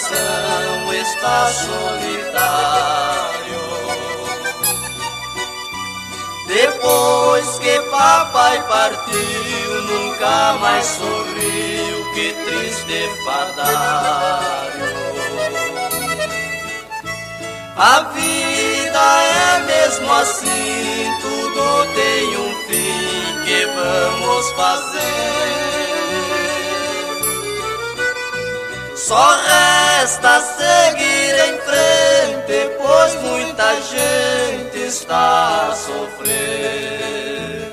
coração está solitário. Depois que papai partiu, nunca mais sorriu, que triste fadário. A vida é mesmo assim, tudo tem um fim, que vamos fazer? Só resta seguir em frente, pois muita gente está a sofrer.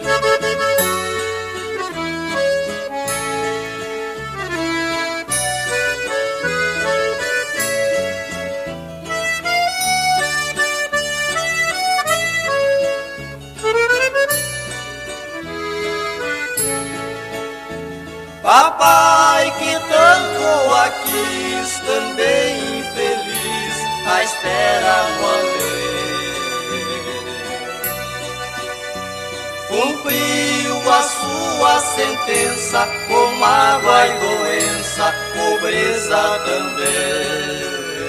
Papai que tanto a quis, também infeliz, à espera no além. Cumpriu a sua sentença, com mágoa e doença, pobreza também.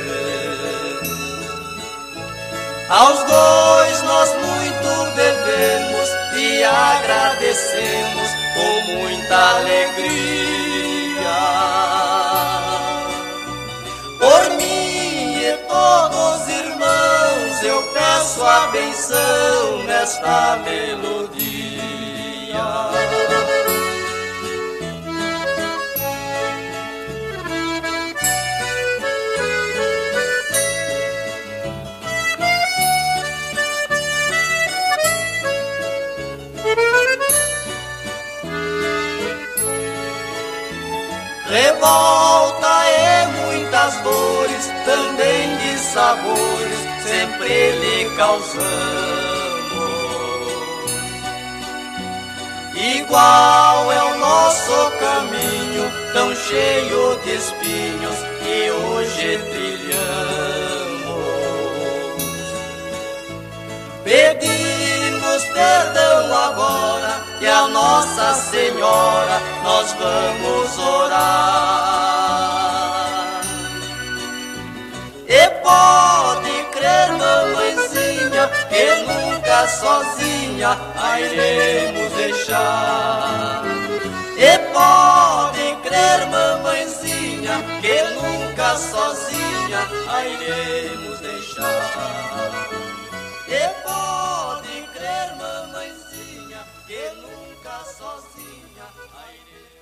Aos dois nós muito devemos e agradecemos com muita alegria. Por mim e todos os irmãos eu peço a benção nesta melodia. Revolta e muitas dores, também de sabores, sempre lhe causamos. Igual é o nosso caminho, tão cheio de espinhos, que hoje trilhamos. Pedimos perdão agora, e a Nossa Senhora nós vamos orar. E pode crer, mamãezinha, que nunca sozinha a iremos deixar. E pode crer, mamãezinha, que nunca sozinha a iremos deixar. E pode crer, mamãezinha, que nunca sozinha a iremos.